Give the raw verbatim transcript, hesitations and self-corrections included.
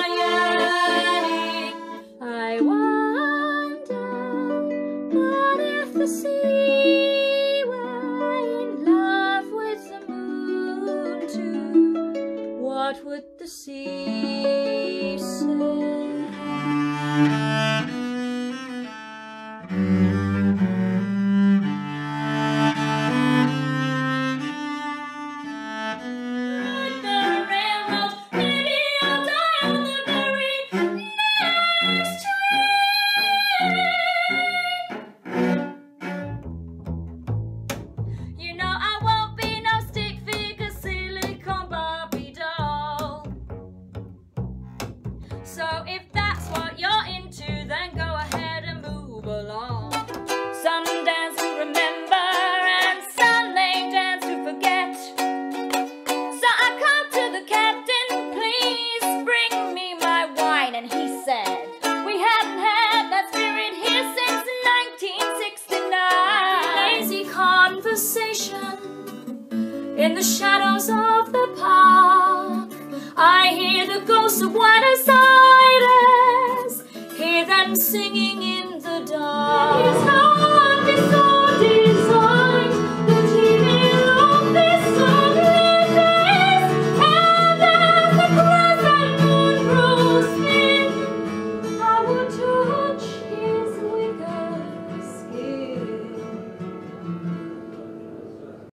my yearning. I wonder, what if the sea were in love with the moon too? What would the sea say? So if that's what you're into, then go ahead and move along. Some dance to remember and some they dance to forget. So I called to the captain, please bring me my wine. And he said, we haven't had that spirit here since nineteen sixty-nine. Lazy conversation in the shadows of the park. I hear the ghosts of Buenos Aires, hear them singing